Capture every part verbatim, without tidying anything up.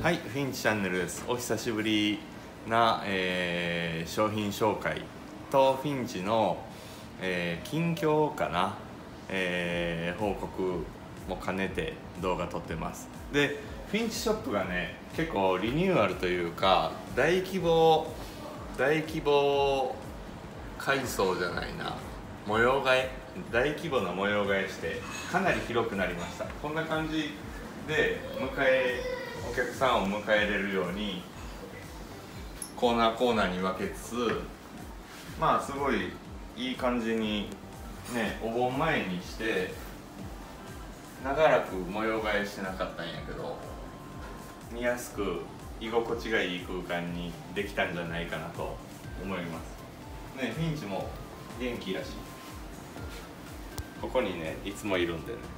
はい、フィンチチャンネルです。お久しぶりな、えー商品紹介とフィンチの、えー近況かな、えー報告も兼ねて動画撮ってます。で、フィンチショップがね、結構リニューアルというか大規模大規模改装じゃないな模様替え大規模な模様替えしてかなり広くなりました。こんな感じで迎えお客さんを迎えれるようにコーナーコーナーに分けつつ、まあすごいいい感じにね、お盆前にして長らく模様替えしてなかったんやけど、見やすく居心地がいい空間にできたんじゃないかなと思いますね。フィンチも元気やし、ここにねいつもいるんでね、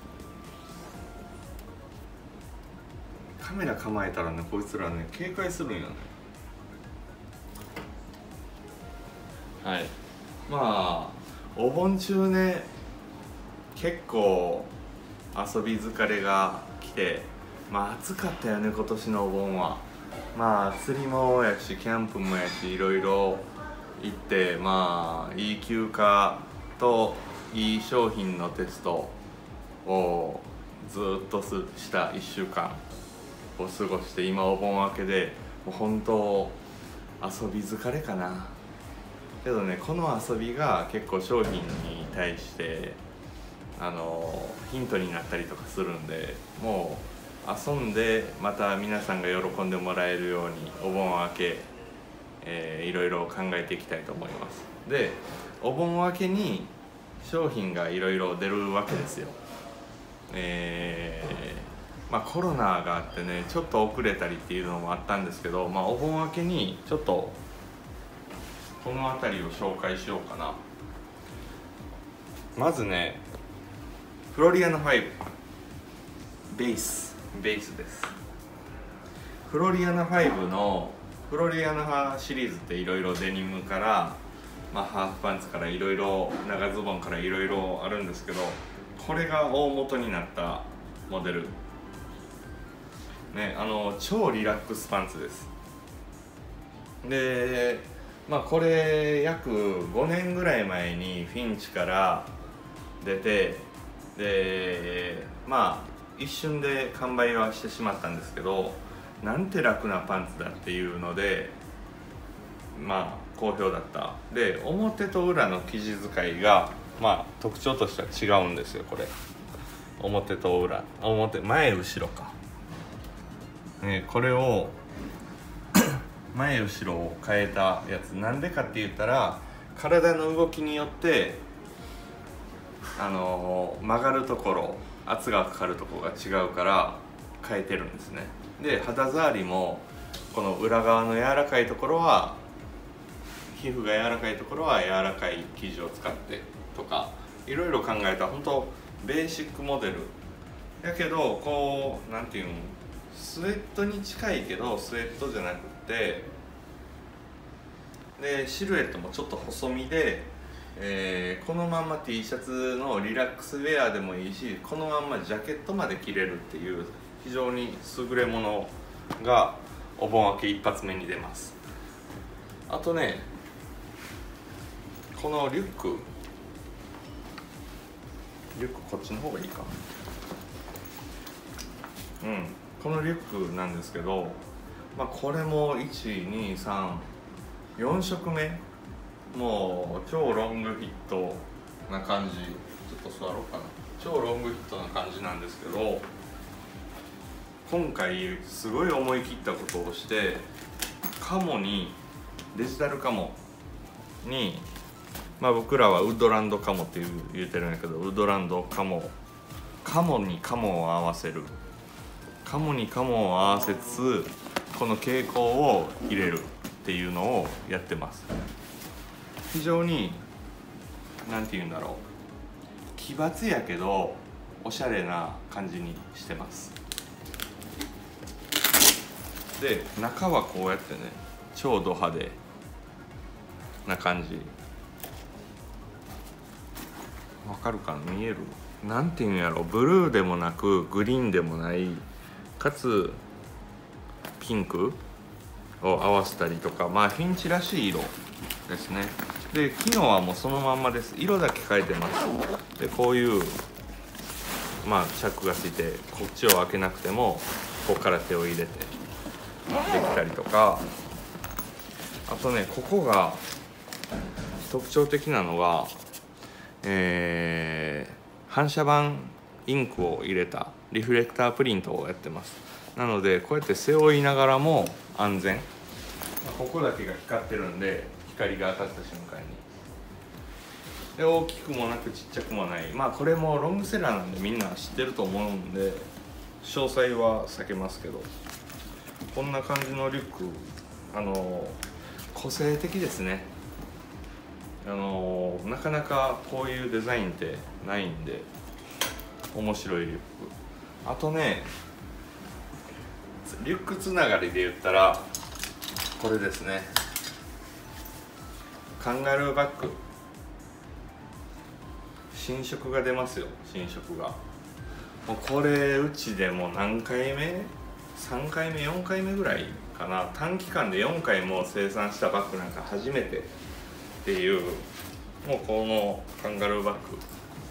カメラ構えたらね、こいつらね警戒するんよね。はい、まあお盆中ね結構遊び疲れが来て、まあ暑かったよね今年のお盆は。まあ釣りもやしキャンプもやしいろいろ行って、まあいい休暇といい商品のテストをずっとすしたいっしゅうかんを過ごして、今お盆明けでもう本当遊び疲れかな。けどね、この遊びが結構商品に対してあのヒントになったりとかするんで、もう遊んでまた皆さんが喜んでもらえるようにお盆明け、えー、いろいろ考えていきたいと思います。で、お盆明けに商品がいろいろ出るわけですよ。えーまあ、コロナがあってねちょっと遅れたりっていうのもあったんですけど、まあ、お盆明けにちょっとこの辺りを紹介しようかな。まずね、フロリアナファイブベースベースです。フロリアナファイブのフロリアナシリーズっていろいろデニムから、まあ、ハーフパンツからいろいろ長ズボンからいろいろあるんですけど、これが大元になったモデルね、あの超リラックスパンツです。で、まあこれ約ごねんぐらい前にフィンチから出て、でまあ一瞬で完売はしてしまったんですけど、なんて楽なパンツだっていうのでまあ好評だった。で、表と裏の生地使いがまあ特徴としては違うんですよ。これ表と裏、表前後ろか、ね、これを前後ろを変えたやつ、なんでかって言ったら体の動きによってあのー、曲がるところ、圧がかかるところが違うから変えてるんですね。で、肌触りもこの裏側の柔らかいところは皮膚が柔らかいところは柔らかい生地を使ってとかいろいろ考えた本当ベーシックモデルやけど、こうなんていうの、スウェットに近いけどスウェットじゃなくて、でシルエットもちょっと細身で、えー、このまんま T シャツのリラックスウェアでもいいし、このまんまジャケットまで着れるっていう非常に優れものがお盆明け一発目に出ます。あとね、このリュックリュックこっちの方がいいか、うん、このリュックなんですけど、まあ、これもいち、に、さん、よん色目、もう超ロングフィットな感じ。ちょっと座ろうかな。超ロングフィットな感じなんですけど、今回すごい思い切ったことをして、カモにデジタルカモに、まあ僕らはウッドランドカモって言うてるんやけど、ウッドランドカモ、カモにカモを合わせる、カモにカモを合わせつつこの傾向を入れるっていうのをやってます。非常になんて言うんだろう、奇抜やけどおしゃれな感じにしてます。で、中はこうやってね超ド派手な感じ、わかるかな、見える、なんていうんやろ、ブルーでもなくグリーンでもない、かつピンクを合わせたりとか、まあフィンチらしい色ですね。で機能はもうそのまんまです。色だけ変えてます。でこういうまあチャックがついて、こっちを開けなくてもここから手を入れてできたりとか、あとねここが特徴的なのが、えー、反射板インクを入れたリフレクタープリントをやってます。なのでこうやって背負いながらも安全、ここだけが光ってるんで光が当たった瞬間にで大きくもなくちっちゃくもない、まあこれもロングセラーなんでみんな知ってると思うんで詳細は避けますけど、こんな感じのリュック、あの個性的ですね。あのなかなかこういうデザインってないんで面白いリュック。あとねリュックつながりで言ったらこれですね、カンガルーバッグ、新色が出ますよ。新色がもうこれうちでも何回目さんかいめよんかいめぐらいかな、短期間でよんかいも生産したバッグなんか初めてっていう、もうこのカンガルーバッグ、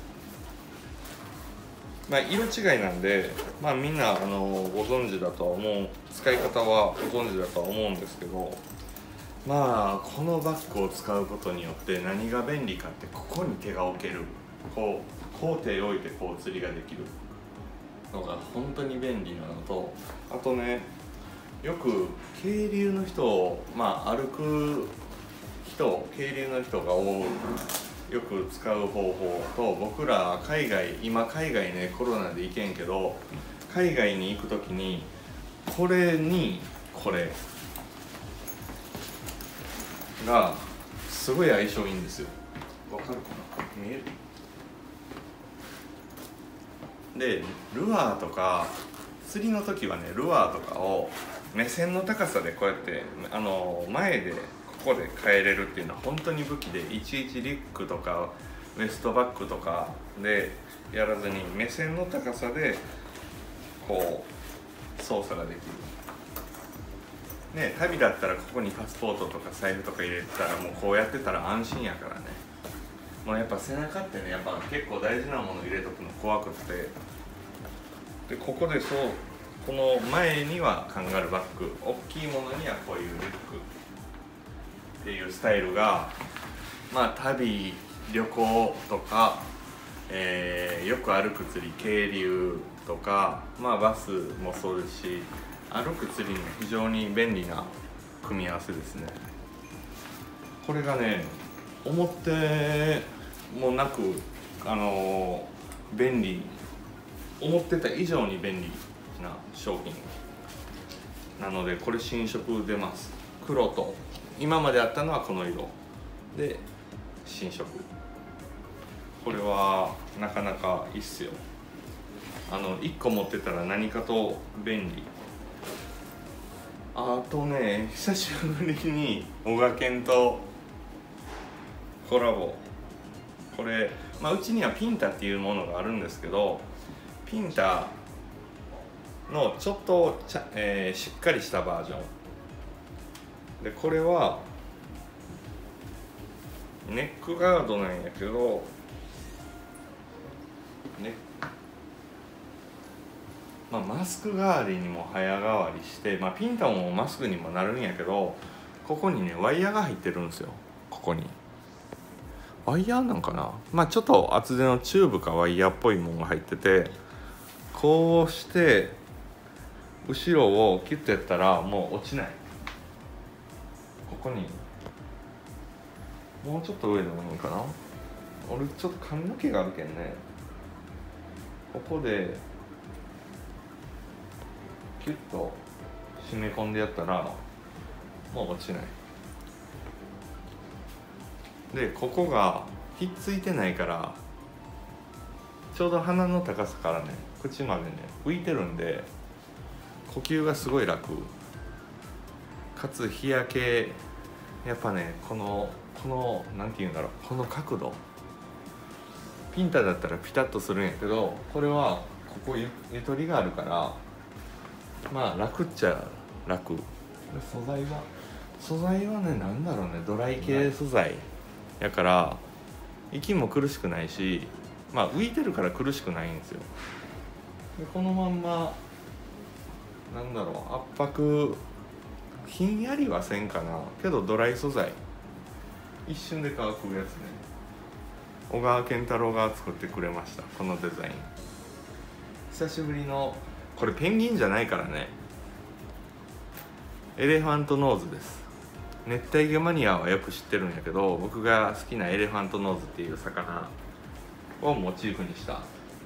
まあ色違いなんで、まあみんなあのご存知だとは思う、使い方はご存知だとは思うんですけど、まあこのバッグを使うことによって何が便利かって、ここに手が置ける、こうこう手を置いてこう釣りができるのが本当に便利なのと、あとねよく渓流の人、まあ歩く人、渓流の人が多いよく使う方法と、僕ら海外、今海外ねコロナで行けんけど海外に行く時にこれにこれがすごい相性いいんですよ。わかるかな、見える？でルアーとか釣りの時はね、ルアーとかを目線の高さでこうやってあの前でここで変えれるっていうのは本当に武器で、いちいちリュックとかウエストバッグとかでやらずに目線の高さでこう操作ができるね。旅だったらここにパスポートとか財布とか入れてたらもうこうやってたら安心やからね。もうやっぱ背中ってねやっぱ結構大事なもの入れとくの怖くて、でここでそうこの前にはカンガルーバッグ、大きいものにはこういうリュックっていうスタイルが、まあ旅旅行とか、えー、よく歩く釣り、渓流とか、まあバスもそうですし、歩く釣りに非常に便利な組み合わせですね。これがね思ってもなくあのー、便利、思ってた以上に便利な商品なので、これ新色出ます。黒と今まであったのはこの色で新色、これはなかなかいいっすよ。あのいっこ持ってたら何かと便利。あとね久しぶりにオガケンとコラボ、これ、まあ、うちにはピンタっていうものがあるんですけど、ピンタのちょっとちゃ、えー、しっかりしたバージョンで、これはネックガードなんやけどね、まあ、マスク代わりにも早変わりして、まあ、ピンタもマスクにもなるんやけど、ここにねワイヤーが入ってるんですよ。ここにワイヤーなんかな、まあちょっと厚手のチューブかワイヤーっぽいものが入ってて、こうして後ろをキュッとやったらもう落ちない。ここにもうちょっと上でもいいかな、俺ちょっと髪の毛があるけんね、ここでキュッと締め込んでやったらもう落ちない。でここがひっついてないからちょうど鼻の高さからね口までね浮いてるんで呼吸がすごい楽かつ日焼け、やっぱねこのこのなんていうんだろう、この角度、ピンタだったらピタッとするんやけど、これはここゆゆとりがあるからまあ楽っちゃ楽。 素材は素材はね、なんだろうね、ドライ系素材やから息も苦しくないし、まあ浮いてるから苦しくないんですよ。でこのまんまなんだろう、圧迫ひんやりはせんかなけどドライ素材、一瞬で乾くやつね。小川健太郎が作ってくれました、このデザイン。久しぶりの、これペンギンじゃないからね、エレファントノーズです。熱帯魚マニアはよく知ってるんやけど、僕が好きなエレファントノーズっていう魚をモチーフにした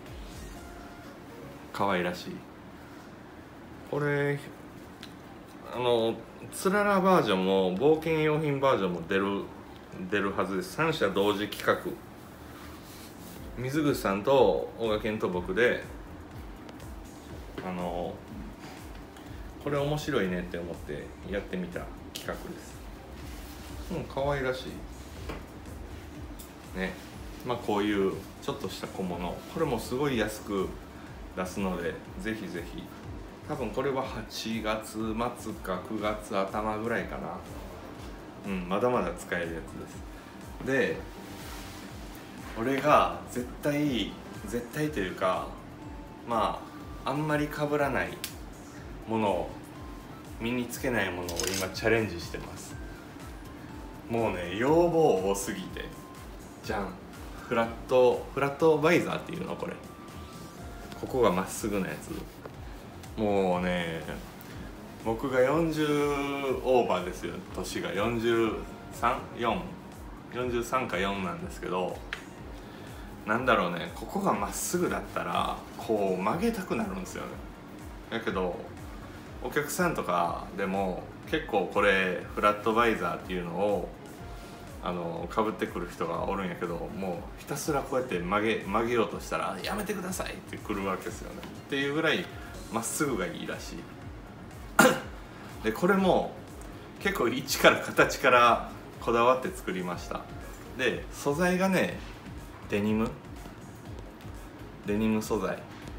可愛らしい、これあのつららバージョンも冒険用品バージョンも出る出るはずです。さん社同時企画、水口さんと小川健と僕で、あのこれ面白いねって思ってやってみた企画です。うん、可愛らしいね。まあこういうちょっとした小物、これもすごい安く出すので、ぜひぜひ。多分これははちがつまつかくがつあたまぐらいかな。うん、まだまだ使えるやつです。で、俺が絶対絶対というか、まああんまり被らないものを、身につけないものを今チャレンジしてます。もうね、要望多すぎて、じゃん、フラットフラットバイザーっていうの、これここがまっすぐなやつ。もうね、僕がよんじゅうオーバーですよ、年がよんじゅうさん、よん、よんじゅうさんかよんなんですけど、なんだろうね、ここがまっすぐだったらこう曲げたくなるんですよね。だけどお客さんとかでも結構これフラットバイザーっていうのをあの被ってくる人がおるんやけど、もうひたすらこうやって曲げ曲げようとしたらやめてくださいってくるわけですよね。っていうぐらいまっすぐがいいらしいでこれも結構一から形からこだわって作りました。で素材がね、デニムデニム素材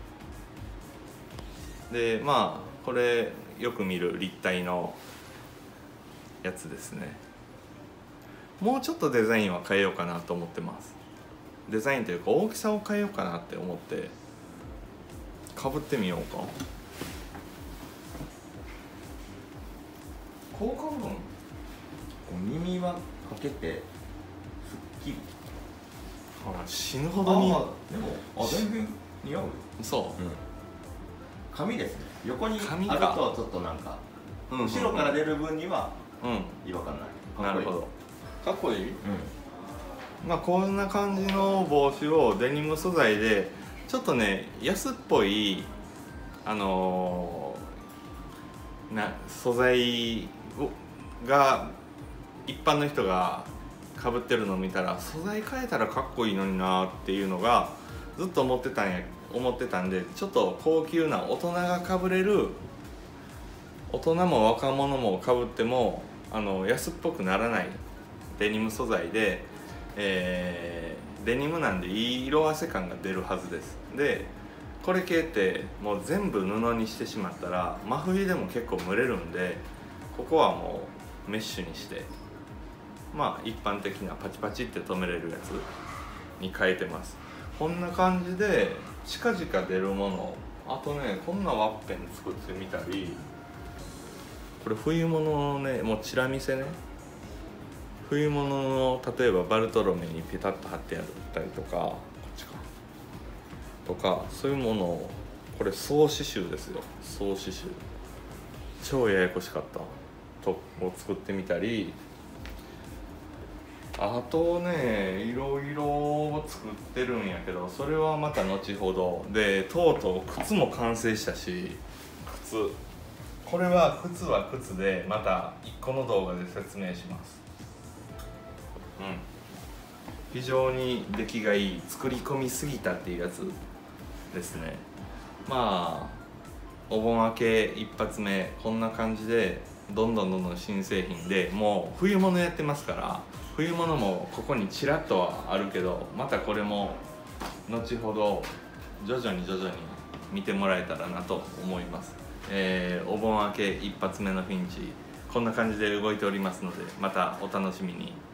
で、まあこれよく見る立体のやつですね。もうちょっとデザインは変えようかなと思ってます。デザインというか大きさを変えようかなって思ってかぶってみようか。効果部分、 耳はかけてすっきり、 ほら死ぬほどに。 あでもあ全然似合うよ。 そう、うん、 紙ですね。横にあるとちょっとなんか、うん、後ろから出る分には違和感ない。 なるほど、かっこいい。うん、まあこんな感じの帽子をデニム素材でちょっとね安っぽいあのー、な素材が一般の人が被ってるのを見たら、素材変えたらかっこいいのになっていうのがずっと思ってたんや思ってたんで、ちょっと高級な大人が被れる、大人も若者も被ってもあの安っぽくならないデニム素材で、えー、デニムなんでいい色あせ感が出るはずです。でこれ系ってもう全部布にしてしまったら真冬でも結構蒸れるんで、ここはもうメッシュにして、まあ一般的なパチパチって留めれるやつに変えてます。こんな感じで近々出るもの、あとねこんなワッペン作ってみたり、これ冬物のね、もうチラ見せね、冬物の例えばバルトロメにペタッと貼ってやったりとか、こっちかとか、そういうものを、これ総刺繍ですよ、総刺繍超ややこしかったとを作ってみたり、あとねいろいろ作ってるんやけど、それはまた後ほどで、とうとう靴も完成したし、靴これは靴は靴でまたいっこの動画で説明します。うん、非常に出来がいい、作り込みすぎたっていうやつですね。まあお盆明け一発目こんな感じで、どんどんどんどん新製品で、もう冬物やってますから、冬物もここにちらっとはあるけど、またこれも後ほど徐々に徐々に見てもらえたらなと思います。えー、お盆明け一発目のフィンチこんな感じで動いておりますので、またお楽しみに。